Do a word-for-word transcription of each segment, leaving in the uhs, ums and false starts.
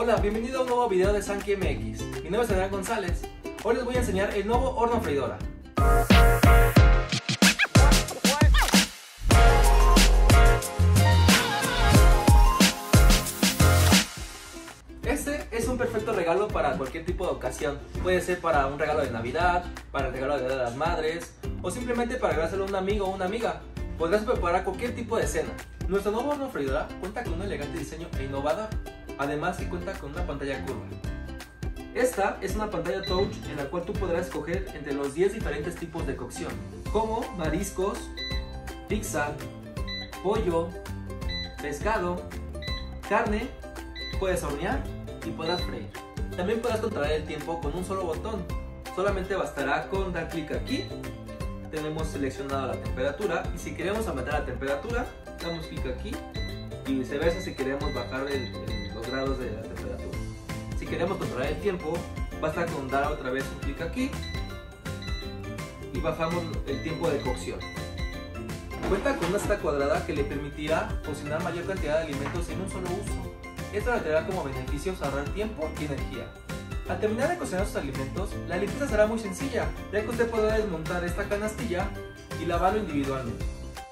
Hola, bienvenido a un nuevo video de Sanki M X. Mi nombre es Adrián González. Hoy les voy a enseñar el nuevo horno freidora. Este es un perfecto regalo para cualquier tipo de ocasión. Puede ser para un regalo de Navidad, para el regalo de Día de las Madres, o simplemente para regalárselo a un amigo o una amiga. Podrás preparar cualquier tipo de cena. Nuestro nuevo horno freidora cuenta con un elegante diseño e innovador, además que cuenta con una pantalla curva. Esta es una pantalla touch en la cual tú podrás escoger entre los diez diferentes tipos de cocción, como mariscos, pizza, pollo, pescado, carne, puedes hornear y podrás freír. También podrás controlar el tiempo con un solo botón. Solamente bastará con dar clic aquí. Tenemos seleccionada la temperatura y si queremos aumentar la temperatura, damos clic aquí y viceversa si queremos bajar el, el, los grados de la temperatura. Si queremos controlar el tiempo, basta con dar otra vez un clic aquí y bajamos el tiempo de cocción. Cuenta con una seta cuadrada que le permitirá cocinar mayor cantidad de alimentos en un solo uso. Esto le traerá como beneficios ahorrar tiempo y energía. Al terminar de cocinar sus alimentos, la limpieza será muy sencilla, ya que usted podrá desmontar esta canastilla y lavarlo individualmente.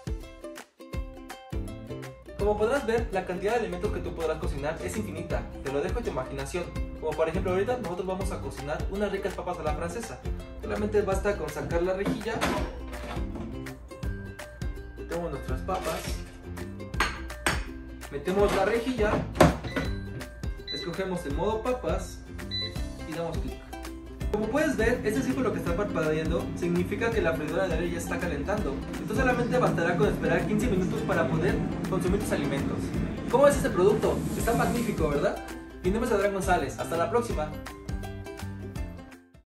Como podrás ver, la cantidad de alimentos que tú podrás cocinar es infinita, te lo dejo a tu imaginación. Como por ejemplo ahorita nosotros vamos a cocinar unas ricas papas a la francesa. Solamente basta con sacar la rejilla, metemos nuestras papas, metemos la rejilla, escogemos el modo papas y damos clic. Como puedes ver, este círculo que está parpadeando significa que la freidora de aire ya está calentando. Entonces solamente bastará con esperar quince minutos para poder consumir tus alimentos. ¿Cómo es este producto? Está magnífico, ¿verdad? Mi nombre es Adrián González. Hasta la próxima.